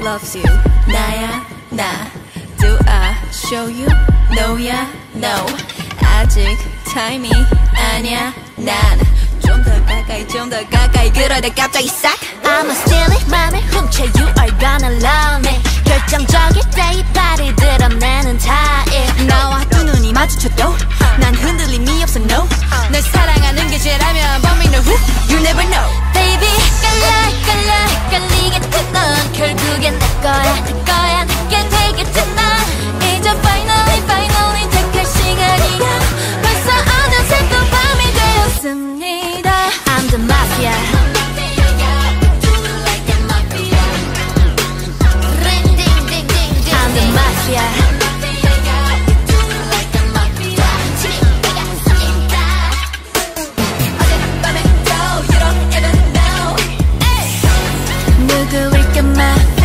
loves you. 나야 나. Do I show you? No야 no. 아직 타임이 아니야 난. 좀 더 가까이 그러다 갑자기 싹. I'ma steal it 맘을 훔쳐 You are gonna love me. 결정적일 때 이빨을 드러내는 타입. 나와 두 눈이 마주쳐도 난 흔들림이 없어 no. 널 사랑하는 게 죄라면 But me know who you never know. Baby 깔리겠지 넌 결국엔 내 거야 내게 되겠지 넌 이제 finally 택할 시간이야. 벌써 어느새 또 밤이 되었습니다. I'm the mafia. I'm the mafia. 누구일까 마